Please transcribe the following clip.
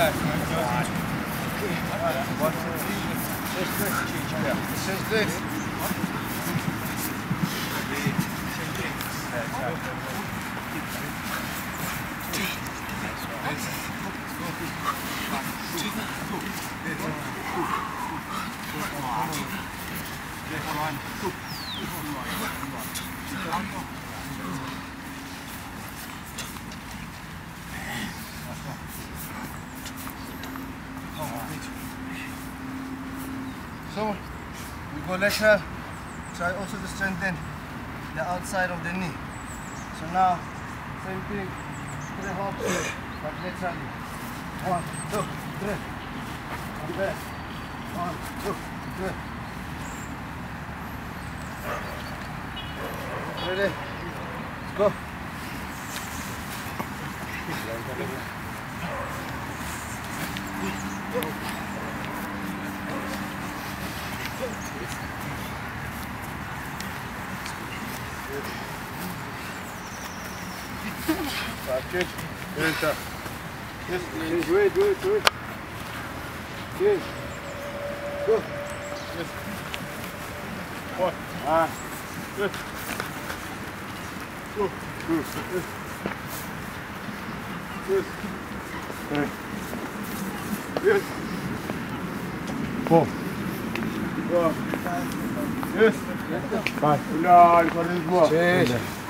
relax, man. What? Says this. So, we go lateral, try also to strengthen the outside of the knee. So now, same thing, 3 hops, but laterally. 1, 2, 3. And back. 1, 2, 3. Ready? Let's go. Good. Good stuff. Yes, please. Wait. Good. Go. Yes. 1. Good. Go. Good. Good. 3. Good. 4. Go. Yes. 5. No, il faut aller voir.